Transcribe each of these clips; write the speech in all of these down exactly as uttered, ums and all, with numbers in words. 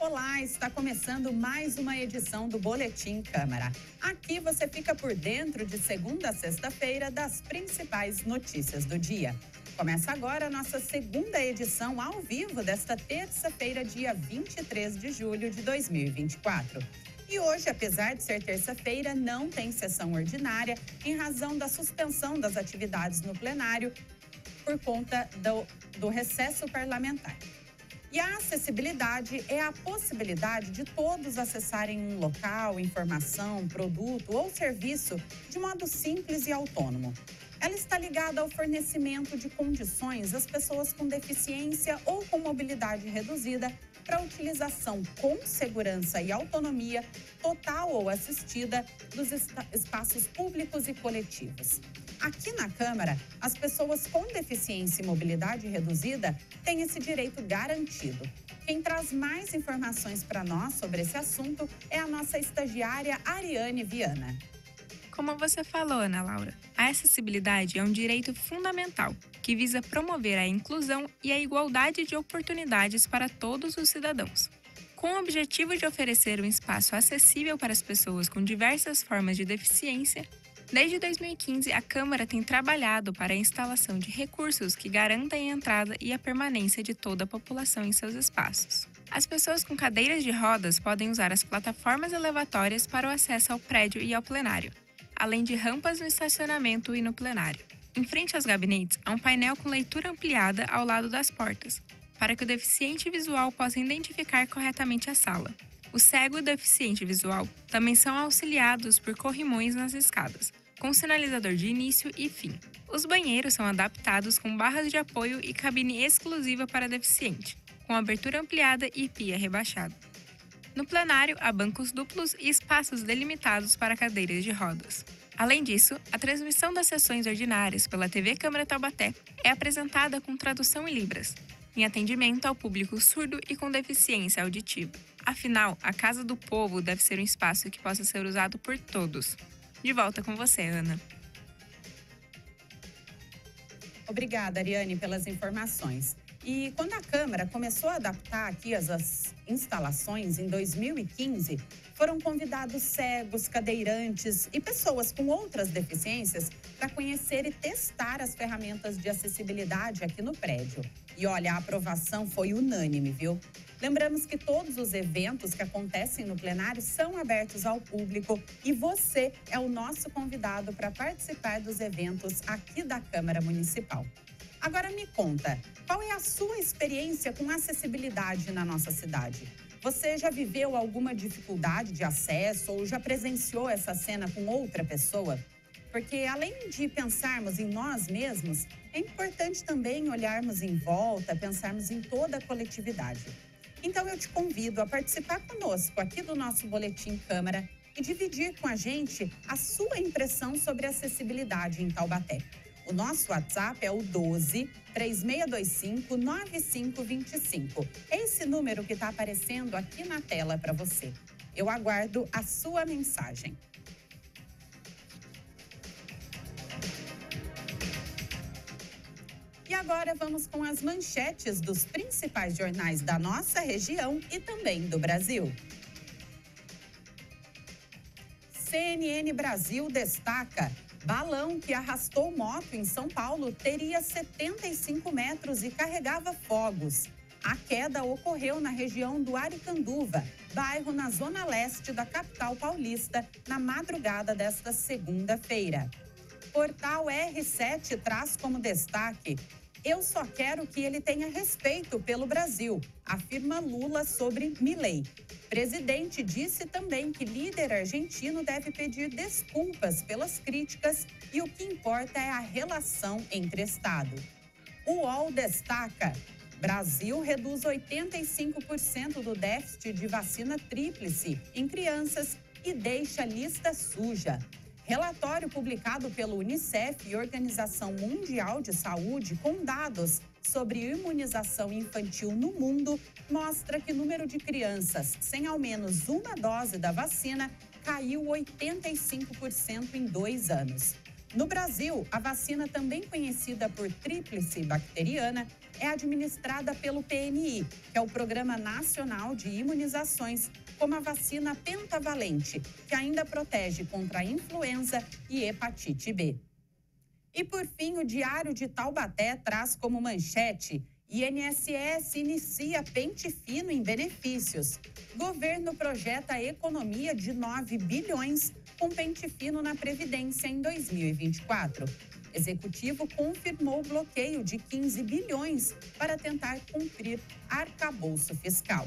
Olá, está começando mais uma edição do Boletim Câmara. Aqui você fica por dentro de segunda a sexta-feira das principais notícias do dia. Começa agora a nossa segunda edição ao vivo desta terça-feira, dia vinte e três de julho de dois mil e vinte e quatro. E hoje, apesar de ser terça-feira, não tem sessão ordinária em razão da suspensão das atividades no plenário por conta do, do recesso parlamentar. E a acessibilidade é a possibilidade de todos acessarem um local, informação, produto ou serviço de modo simples e autônomo. Ela está ligada ao fornecimento de condições às pessoas com deficiência ou com mobilidade reduzida para a utilização com segurança e autonomia, total ou assistida, dos espaços públicos e coletivos. Aqui na Câmara, as pessoas com deficiência e mobilidade reduzida têm esse direito garantido. Quem traz mais informações para nós sobre esse assunto é a nossa estagiária Ariane Viana. Como você falou, Ana Laura, a acessibilidade é um direito fundamental que visa promover a inclusão e a igualdade de oportunidades para todos os cidadãos. Com o objetivo de oferecer um espaço acessível para as pessoas com diversas formas de deficiência, desde dois mil e quinze, a Câmara tem trabalhado para a instalação de recursos que garantem a entrada e a permanência de toda a população em seus espaços. As pessoas com cadeiras de rodas podem usar as plataformas elevatórias para o acesso ao prédio e ao plenário, além de rampas no estacionamento e no plenário. Em frente aos gabinetes, há um painel com leitura ampliada ao lado das portas, para que o deficiente visual possa identificar corretamente a sala. O cego e o deficiente visual também são auxiliados por corrimões nas escadas, com sinalizador de início e fim. Os banheiros são adaptados com barras de apoio e cabine exclusiva para deficiente, com abertura ampliada e pia rebaixada. No plenário, há bancos duplos e espaços delimitados para cadeiras de rodas. Além disso, a transmissão das sessões ordinárias pela T V Câmara Taubaté é apresentada com tradução em libras, em atendimento ao público surdo e com deficiência auditiva. Afinal, a Casa do Povo deve ser um espaço que possa ser usado por todos. De volta com você, Ana. Obrigada, Ariane, pelas informações. E quando a Câmara começou a adaptar aqui as, as instalações em dois mil e quinze, foram convidados cegos, cadeirantes e pessoas com outras deficiências para conhecer e testar as ferramentas de acessibilidade aqui no prédio. E olha, a aprovação foi unânime, viu? Lembramos que todos os eventos que acontecem no plenário são abertos ao público e você é o nosso convidado para participar dos eventos aqui da Câmara Municipal. Agora me conta, qual é a sua experiência com acessibilidade na nossa cidade? Você já viveu alguma dificuldade de acesso ou já presenciou essa cena com outra pessoa? Porque além de pensarmos em nós mesmos, é importante também olharmos em volta, pensarmos em toda a coletividade. Então eu te convido a participar conosco aqui do nosso Boletim Câmara e dividir com a gente a sua impressão sobre acessibilidade em Taubaté. O nosso WhatsApp é o doze, três seis dois cinco, nove cinco dois cinco. É esse número que está aparecendo aqui na tela para você. Eu aguardo a sua mensagem. E agora vamos com as manchetes dos principais jornais da nossa região e também do Brasil. C N N Brasil destaca: balão que arrastou moto em São Paulo teria setenta e cinco metros e carregava fogos. A queda ocorreu na região do Aricanduva, bairro na zona leste da capital paulista, na madrugada desta segunda-feira. Portal R sete traz como destaque: eu só quero que ele tenha respeito pelo Brasil, afirma Lula sobre Milei. Presidente disse também que líder argentino deve pedir desculpas pelas críticas e o que importa é a relação entre Estado. O U O L destaca: Brasil reduz oitenta e cinco por cento do déficit de vacina tríplice em crianças e deixa lista suja. Relatório publicado pelo Unicef e Organização Mundial de Saúde com dados sobre imunização infantil no mundo mostra que o número de crianças sem ao menos uma dose da vacina caiu oitenta e cinco por cento em dois anos. No Brasil, a vacina, também conhecida por tríplice bacteriana, é administrada pelo P N I, que é o Programa Nacional de Imunizações, como a vacina pentavalente, que ainda protege contra a influenza e hepatite B. E, por fim, o Diário de Taubaté traz como manchete: I N S S inicia pente fino em benefícios. Governo projeta economia de nove bilhões com pente fino na Previdência em dois mil e vinte e quatro. Executivo confirmou o bloqueio de quinze bilhões para tentar cumprir arcabouço fiscal.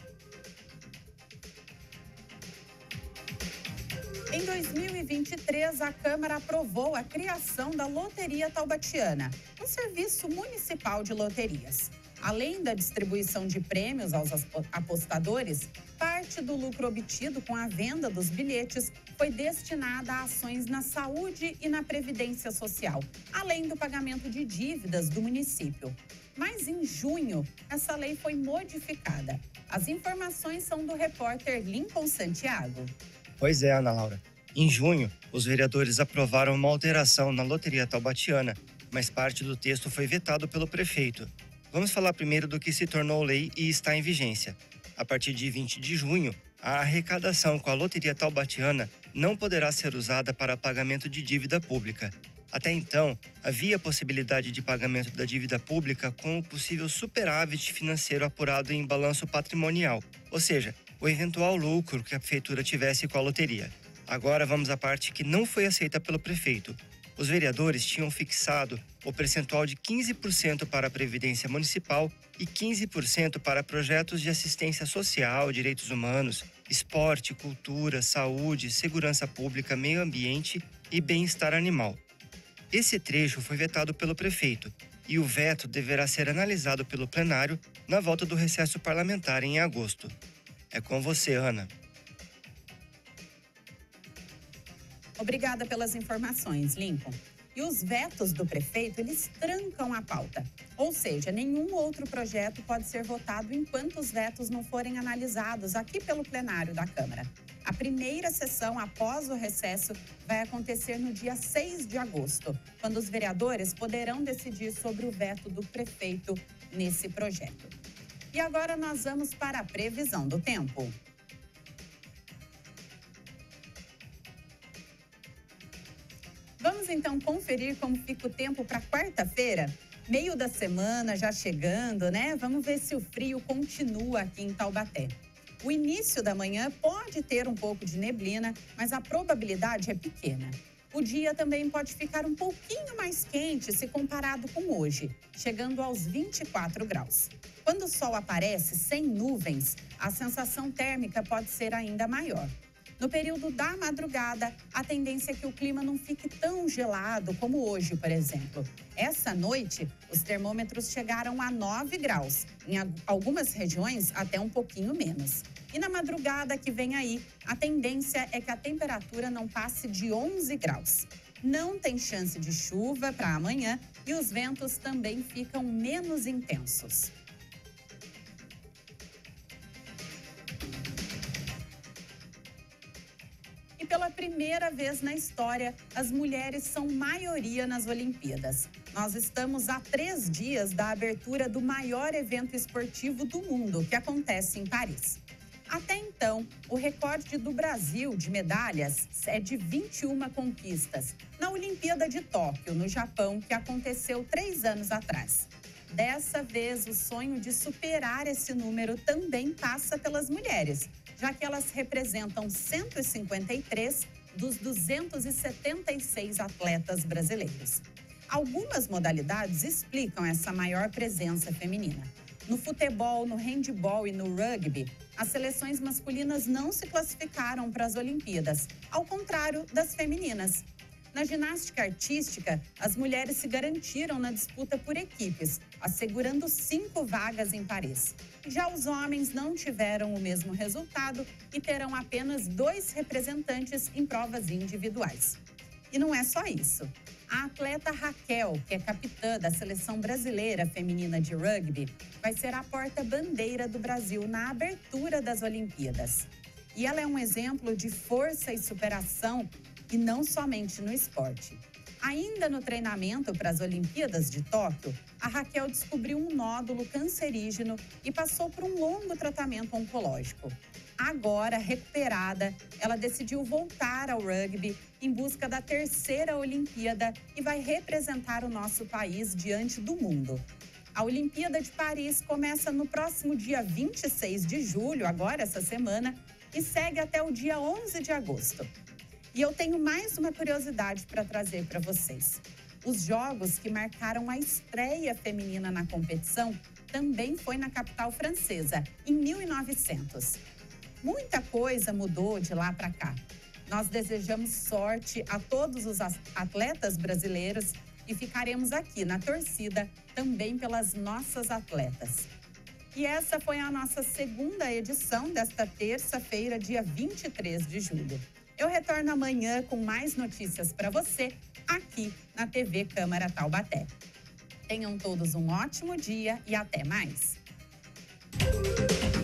Em dois mil e vinte e três, a Câmara aprovou a criação da Loteria Taubatiana, um serviço municipal de loterias. Além da distribuição de prêmios aos apostadores, parte do lucro obtido com a venda dos bilhetes foi destinada a ações na saúde e na previdência social, além do pagamento de dívidas do município. Mas em junho, essa lei foi modificada. As informações são do repórter Lincoln Santiago. Pois é, Ana Laura. Em junho, os vereadores aprovaram uma alteração na Loteria Taubatiana, mas parte do texto foi vetado pelo prefeito. Vamos falar primeiro do que se tornou lei e está em vigência. A partir de vinte de junho, a arrecadação com a Loteria Taubatiana não poderá ser usada para pagamento de dívida pública. Até então, havia a possibilidade de pagamento da dívida pública com o possível superávit financeiro apurado em balanço patrimonial, ou seja, o eventual lucro que a prefeitura tivesse com a loteria. Agora vamos à parte que não foi aceita pelo prefeito. Os vereadores tinham fixado o percentual de quinze por cento para a Previdência Municipal e quinze por cento para projetos de assistência social, direitos humanos, esporte, cultura, saúde, segurança pública, meio ambiente e bem-estar animal. Esse trecho foi vetado pelo prefeito e o veto deverá ser analisado pelo plenário na volta do recesso parlamentar em agosto. É com você, Ana. Obrigada pelas informações, Lincoln. E os vetos do prefeito, eles trancam a pauta. Ou seja, nenhum outro projeto pode ser votado enquanto os vetos não forem analisados aqui pelo plenário da Câmara. A primeira sessão após o recesso vai acontecer no dia seis de agosto, quando os vereadores poderão decidir sobre o veto do prefeito nesse projeto. E agora nós vamos para a previsão do tempo. Vamos então conferir como fica o tempo para quarta-feira? Meio da semana já chegando, né? Vamos ver se o frio continua aqui em Taubaté. O início da manhã pode ter um pouco de neblina, mas a probabilidade é pequena. O dia também pode ficar um pouquinho mais quente se comparado com hoje, chegando aos vinte e quatro graus. Quando o sol aparece sem nuvens, a sensação térmica pode ser ainda maior. No período da madrugada, a tendência é que o clima não fique tão gelado como hoje, por exemplo. Essa noite, os termômetros chegaram a nove graus, em algumas regiões até um pouquinho menos. E na madrugada que vem aí, a tendência é que a temperatura não passe de onze graus. Não tem chance de chuva para amanhã e os ventos também ficam menos intensos. E pela primeira vez na história, as mulheres são maioria nas Olimpíadas. Nós estamos a três dias da abertura do maior evento esportivo do mundo, que acontece em Paris. Até então, o recorde do Brasil de medalhas é de vinte e uma conquistas, na Olimpíada de Tóquio, no Japão, que aconteceu três anos atrás. Dessa vez, o sonho de superar esse número também passa pelas mulheres, já que elas representam cento e cinquenta e três dos duzentos e setenta e seis atletas brasileiros. Algumas modalidades explicam essa maior presença feminina. No futebol, no handebol e no rugby, as seleções masculinas não se classificaram para as Olimpíadas, ao contrário das femininas. Na ginástica artística, as mulheres se garantiram na disputa por equipes, assegurando cinco vagas em Paris. Já os homens não tiveram o mesmo resultado e terão apenas dois representantes em provas individuais. E não é só isso. A atleta Raquel, que é capitã da seleção brasileira feminina de rugby, vai ser a porta-bandeira do Brasil na abertura das Olimpíadas. E ela é um exemplo de força e superação, e não somente no esporte. Ainda no treinamento para as Olimpíadas de Tóquio, a Raquel descobriu um nódulo cancerígeno e passou por um longo tratamento oncológico. Agora, recuperada, ela decidiu voltar ao rugby em busca da terceira Olimpíada e vai representar o nosso país diante do mundo. A Olimpíada de Paris começa no próximo dia vinte e seis de julho, agora essa semana, e segue até o dia onze de agosto. E eu tenho mais uma curiosidade para trazer para vocês. Os jogos que marcaram a estreia feminina na competição também foi na capital francesa, em mil e novecentos. Muita coisa mudou de lá para cá. Nós desejamos sorte a todos os atletas brasileiros e ficaremos aqui na torcida também pelas nossas atletas. E essa foi a nossa segunda edição desta terça-feira, dia vinte e três de julho. Eu retorno amanhã com mais notícias para você aqui na T V Câmara Taubaté. Tenham todos um ótimo dia e até mais.